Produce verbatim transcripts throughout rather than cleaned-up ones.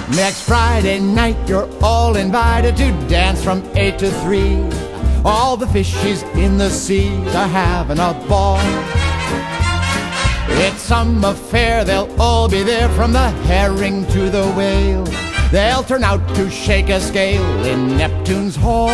Next Friday night you're all invited to dance from eight to three. All the fishies in the sea are having a ball. It's some affair, they'll all be there from the herring to the whale. They'll turn out to shake a scale in Neptune's hall.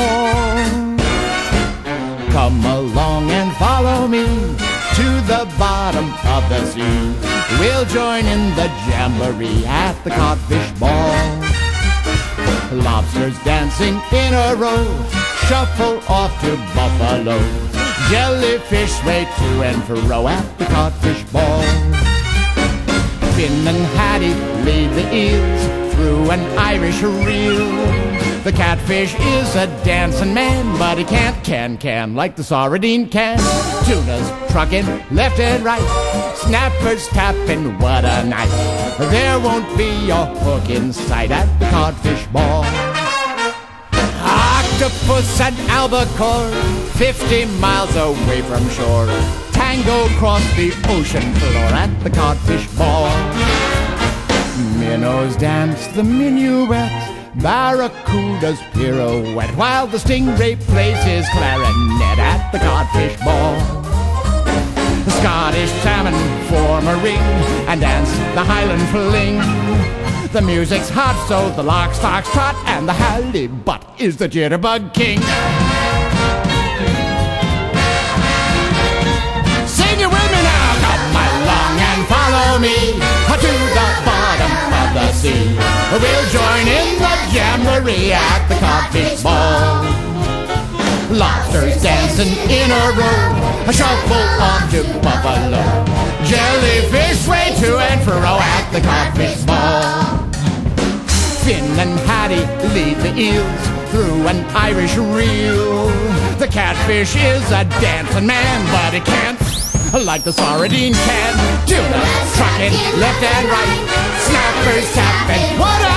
Come along and follow me to the bottom of the sea. We'll join in the jamboree at the codfish ball. Lobsters dancing in a row shuffle off to Buffalo. Jellyfish sway to and fro at the codfish ball. Finn and Hattie lead the eels through an Irish reel. The catfish is a dancing man, but he can't can can like the sardine can. Tuna's trucking left and right, snappers tapping, what a night. There won't be a hook in sight at the codfish ball. Octopus and albacore, fifty miles away from shore, tango across the ocean floor at the codfish ball. Minnows dance the minuet, barracudas pirouette, while the stingray plays his clarinet at the codfish ball. The Scottish salmon form a ring and dance the Highland fling. The music's hot, so the lock, stock, trot, and the halibut is the jitterbug king. Sing it with me now! Come along and follow me to the bottom of the sea. We'll join in the jamboree at the codfish ball. Lobsters dancing in a row, a shuffle on to Buffalo. Jellyfish sway to and fro at the codfish ball. Finn and Hattie lead the eels through an Irish reel. The catfish is a dancing man, but he can't like the sardine can. Tuna trucking left and right, snappers tapping, what a